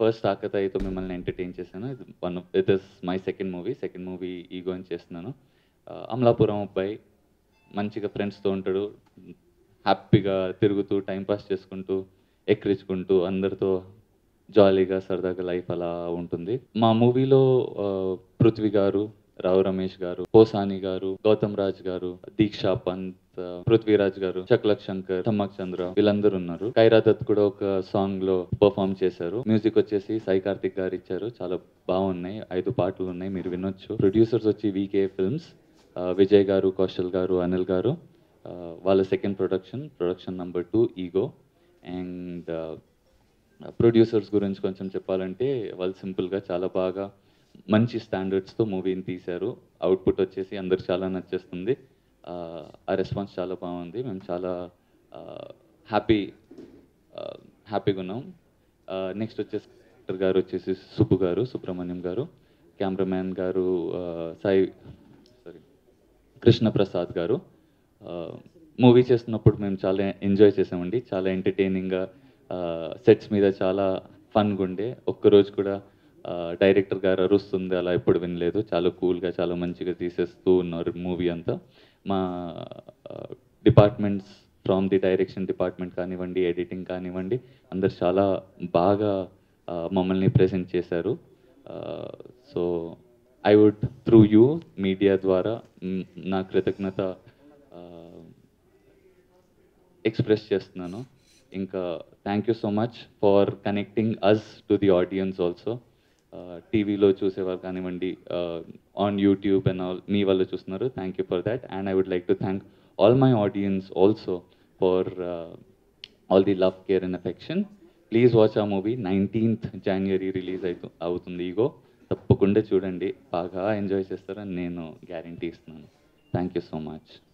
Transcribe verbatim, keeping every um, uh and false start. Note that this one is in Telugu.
ఫస్ట్ ఆకతాయితో మిమ్మల్ని ఎంటర్‌టైన్ చేశాను. ఇది one of it is my second movie. Second movie ego అని చేస్తున్నాను. ఆహ్, అమలాపురం అబ్బాయి మంచిగా ఫ్రెండ్స్‌తో ఉంటాడు. హ్యాపీగా తిరుగుతూ, టైమ్ పాస్ చేసుకుంటూ, ఎక్కిరించుకుంటూ, అందరితో జాలీగా, సరదాగా లైఫ్ అలా ఉంటుంది. మా మూవీలో ఆహ్, పృథ్వీ గారు, రావు రమేష్ గారు, పోసాని గారు, గౌతమ్ రాజ్ గారు, దీక్షా పంత్, పృథ్వీరాజ్ గారు, చక్లక్ శంకర్, తమ్మక్ చంద్ర వీళ్ళందరూ ఉన్నారు. కైరా దత్ కూడా ఒక సాంగ్ లో పర్ఫామ్ చేశారు. మ్యూజిక్ వచ్చేసి సాయి కార్తిక్ గారు ఇచ్చారు. చాలా బాగున్నాయి. ఐదు పాటలు ఉన్నాయి, మీరు వినొచ్చు. ప్రొడ్యూసర్స్ వచ్చి వీకే ఫిల్మ్స్, విజయ్ గారు, కౌశల్ గారు, అనిల్ గారు. ఆహ్, వాళ్ళ second production, production number two ego. And producers గురించి కొంచెం చెప్పాలంటే వాళ్ళు సింపుల్గా చాలా బాగా మంచి స్టాండర్డ్స్తో మూవీని తీశారు. అవుట్పుట్ వచ్చేసి అందరికి చాలా నచ్చేస్తుంది. ఆ రెస్పాన్స్ చాలా బాగుంది. మేము చాలా హ్యాపీ హ్యాపీగా ఉన్నాం. నెక్స్ట్ వచ్చేసి డైరెక్టర్ గారు వచ్చేసి సుబ్బు గారు, సుబ్రహ్మణ్యం గారు, కెమెరామ్యాన్ గారు సాయి సారీ కృష్ణప్రసాద్ గారు. మూవీ చేస్తున్నప్పుడు మేము చాలా ఎంజాయ్ చేసామండి. చాలా ఎంటర్టైనింగ్గా సెట్స్ మీద చాలా ఫన్గా ఉండే. ఒక్కరోజు కూడా డైరెక్టర్ గారు అరుస్తుంది అలా ఎప్పుడు వినలేదు. చాలా కూల్గా, చాలా మంచిగా తీసేస్తూ ఉన్నారు మూవీ అంతా. మా departments from the direction department కానివ్వండి, ఎడిటింగ్ కానివ్వండి, అందరు చాలా బాగా మమ్మల్ని ప్రెజెంట్ చేశారు. So I would through you media ద్వారా నా కృతజ్ఞత ఎక్స్ప్రెస్ చేస్తున్నాను. ఇంకా thank you so much for connecting us to the audience also. టీవీలో చూసేవారు కానివ్వండి, ఆన్ యూట్యూబ్ అండ్ ఆల్ మీ వాళ్ళు చూస్తున్నారు. Thank you for that. And I would like to thank all my audience also for all the love, care and affection. Please watch ఆ మూవీ. నైన్టీన్త్ జనవరి రిలీజ్ అవుతు అవుతుంది ఈగో. తప్పకుండా చూడండి, బాగా ఎంజాయ్ చేస్తారని నేను గ్యారంటీ ఇస్తున్నాను. Thank you so much.